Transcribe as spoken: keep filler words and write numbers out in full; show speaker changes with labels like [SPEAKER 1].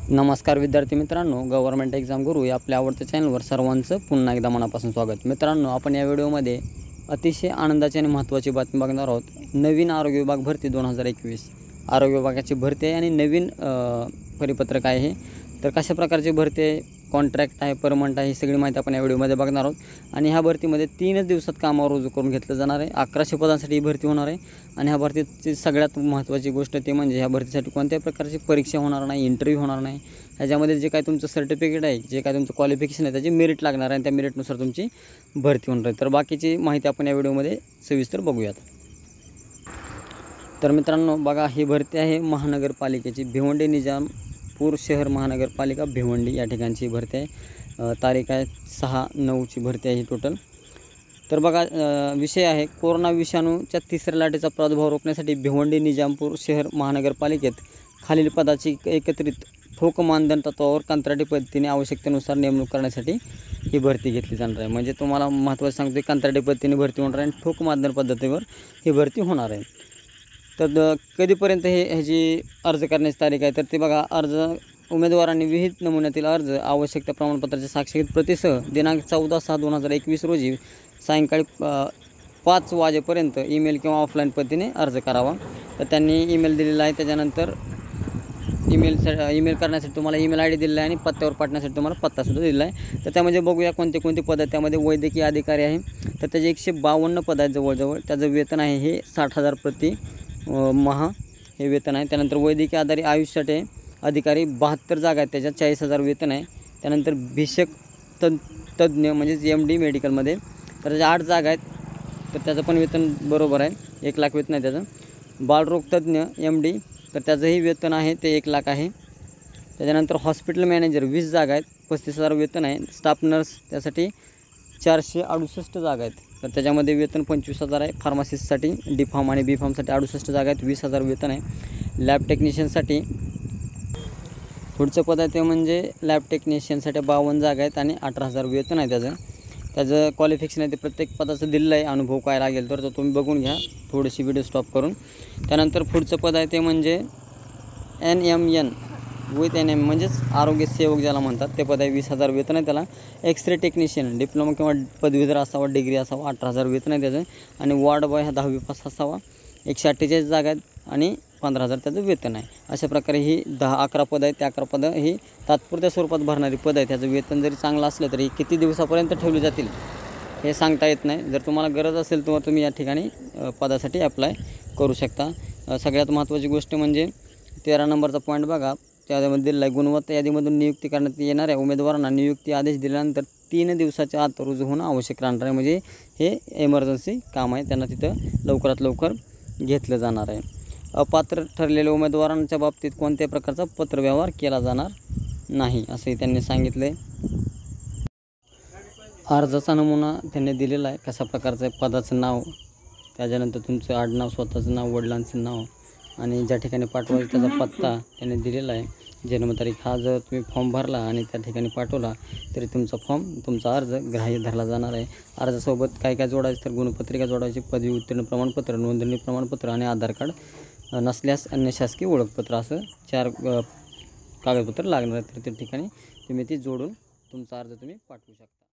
[SPEAKER 1] नमस्कार विद्यार्थी मित्रांनो, गव्हर्नमेंट एक्झाम गुरु या आपल्या आवडत्या चॅनलवर सर्वांचं पुन्हा एकदा मनापासून स्वागत। मित्रांनो, आपण या व्हिडिओमध्ये अतिशय आनंदाची आणि महत्त्वाची बातमी बघणार आहोत। नवीन आरोग्य विभाग भरती दोन हजार एकवीस आरोग्य विभागाची भरती आहे आणि नवीन परिपत्रक आहे हे। तर कशा प्रकारची भरती आहे, कॉन्ट्रॅक्ट आहे, परमनंट आहे, ही सगळी माहिती आपण या व्हिडिओमध्ये बघणार आहोत। आणि ह्या भरतीमध्ये तीनच दिवसात कामावर रुजू करून घेतलं जाणार आहे। अकराशे पदांसाठी ही भरती होणार आहे आणि ह्या भरतीची सगळ्यात महत्त्वाची गोष्ट ते म्हणजे ह्या भरतीसाठी कोणत्याही प्रकारची परीक्षा होणार नाही, इंटरव्ह्यू होणार नाही। ह्याच्यामध्ये जे काय तुमचं सर्टिफिकेट आहे, जे काय तुमचं क्वालिफिकेशन आहे, त्याची मेरिट लागणार आहे आणि त्या मेरिटनुसार तुमची भरती होणार आहे। तर बाकीची माहिती आपण या व्हिडिओमध्ये सविस्तर बघूयात। तर मित्रांनो बघा, ही भरती आहे महानगरपालिकेची, भिवंडी निजामपूर शहर महानगरपालिका भिवंडी या ठिकाणची भरती आहे। तारीख आहे सहा नऊची भरती आहे ही टोटल। तर बघा, विषय आहे कोरोना विषाणूच्या तिसऱ्या लाटेचा प्रादुर्भाव रोखण्यासाठी भिवंडी निजामपूर शहर महानगरपालिकेत खालील पदाची एकत्रित ठोक मानधन तत्वावर कंत्राटी पद्धतीने आवश्यकतेनुसार नेमणूक करण्यासाठी ही भरती घेतली जाणार आहे। म्हणजे तुम्हाला महत्त्वाचं सांगतो, कंत्राटी पद्धतीने भरती होणार आहे आणि ठोक मानधन पद्धतीवर ही भरती होणार आहे। तर कधीपर्यंत हे ह्याची अर्ज करण्याची तारीख आहे, तर ते बघा, अर्ज उमेदवारांनी विहित नमुन्यातील अर्ज आवश्यकता प्रमाणपत्राच्या साक्षीकृत प्रतीसह दिनांक चौदा सहा दोन हजार एकवीस रोजी सायंकाळी पाच वाजेपर्यंत ईमेल किंवा ऑफलाईन पद्धतीने अर्ज करावा। तर त्यांनी ईमेल दिलेला आहे, त्याच्यानंतर ईमेल ईमेल करण्यासाठी तुम्हाला ईमेल आय डी दिलेला आहे आणि पत्त्यावर पाठवण्यासाठी तुम्हाला पत्तासुद्धा दिलेला आहे। तर त्यामध्ये बघूया कोणते कोणते पद आहेत। त्यामध्ये वैद्यकीय अधिकारी आहे, तर त्याचे एकशे बावन्न पद आहेत जवळजवळ। त्याचं वेतन आहे हे साठ हजार प्रति महा हे वेतन आहे। त्यानंतर वैद्यकीय आधारित आयुष्यासाठी अधिकारी बहात्तर जागा आहेत, त्याच्यात चाळीस हजार वेतन आहे। त्यानंतर भिषक तज् तज्ज्ञ म्हणजेच एम डी मेडिकलमध्ये, तर त्याच्या आठ जागा आहेत, तर त्याचं पण वेतन बरोबर आहे, एक लाख वेतन आहे त्याचं। बालरोग तज्ज्ञ एम डी, तर त्याचंही वेतन आहे ते एक लाख आहे। त्याच्यानंतर हॉस्पिटल मॅनेजर वीस जागा आहेत, पस्तीस हजार वेतन आहे। स्टाफ नर्स त्यासाठी चारशे अडुसष्ट जागा आहेत, तर त्याच्यामध्ये वेतन पंचवीस हजार आहे। फार्मासिस्टसाठी डी फार्म आणि बी फार्मसाठी अडुसष्ट जागा आहेत, वीस हजार वेतन आहे। लॅब टेक्निशियनसाठी पुढचं पद आहे ते म्हणजे लॅब टेक्निशियनसाठी बावन्न जागा आहेत आणि अठरा हजार वेतन आहे त्याचं। त्याचं क्वालिफिकेशन आहे ते प्रत्येक पदाचं दिलेलं आहे, अनुभव काय लागेल तर तो तुम्ही बघून घ्या थोडीशी व्हिडिओ स्टॉप करून। त्यानंतर पुढचं पद आहे ते म्हणजे N M N with N M म्हणजेच आरोग्य सेवक ज्याला म्हणतात, ते पद आहे, वीस हजार वेतन आहे त्याला। एक्सरे टेक्निशियन डिप्लोमा किंवा पदवीधर असावा, डिग्री असावा, अठरा हजार वेतन आहे त्याचं। आणि वार्ड बॉय हा दहावी पास असावा, एकशे अठ्ठेचाळीस जागा आहेत आणि पंधरा हजार त्याचं वेतन आहे। अशा प्रकारे ही दहा अकरा पद आहेत, त्या अकरा पदं ही तात्पुरत्या स्वरूपात भरणारी पद आहे। त्याचं वेतन जरी चांगलं असलं तरी किती दिवसापर्यंत ठेवली जातील हे सांगता येत नाही। जर तुम्हाला गरज असेल तेव्हा तुम्ही या ठिकाणी पदासाठी अप्लाय करू शकता। सगळ्यात महत्त्वाची गोष्ट म्हणजे तेरा नंबरचा पॉईंट बघा, त्यामध्ये गुणवत्ता यादीमधून नियुक्ती करण्यात येणाऱ्या उमेदवारांना नियुक्ती आदेश दिल्यानंतर तीन दिवसाच्या आत रुजू होणं आवश्यक राहणार आहे। म्हणजे हे इमर्जन्सी काम आहे, त्यांना तिथं लवकरात लवकर घेतलं जाणार आहे। अपात्र ठरलेल्या उमेदवारांच्या बाबतीत कोणत्याही प्रकारचा पत्रव्यवहार केला जाणार नाही असंही त्यांनी सांगितलं आहे। अर्जाचा नमुना त्यांनी दिलेला आहे, कशा प्रकारचं आहे, पदाचं नाव, त्याच्यानंतर तुमचं आडनाव, स्वतःचं नाव, वडिलांचं नाव आणि ज्या ठिकाणी पाठवायचं त्याचा पत्ता त्यांनी दिलेला आहे। जन्मतारीख हा जर तुम्ही फॉर्म भरला आणि त्या ठिकाणी पाठवला तरी तुमचा फॉर्म, तुमचा अर्ज ग्राह्य धरला जाणार आहे। अर्जासोबत काय काय जोडायचं, तर गुणपत्रिका जोडायची, पदवी उत्तीर्ण प्रमाणपत्र, नोंदणी प्रमाणपत्र आणि आधार कार्ड, नसल्यास अन्य शासकीय ओळखपत्र, असं चार कागदपत्र लागणार आहेत। तर त्या ठिकाणी तुम्ही ती जोडून तुमचा अर्ज तुम्ही पाठवू शकता।